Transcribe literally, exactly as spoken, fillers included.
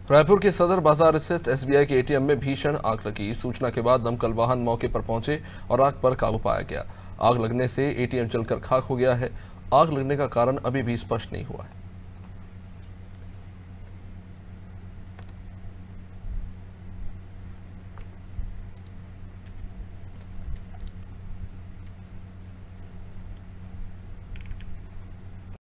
रायपुर के सदर बाजार स्थित एसबीआई के एटीएम में भीषण आग लगी। सूचना के बाद दमकल वाहन मौके पर पहुंचे और आग पर काबू पाया गया। आग लगने से एटीएम जलकर खाक हो गया है। आग लगने का कारण अभी भी स्पष्ट नहीं हुआ है।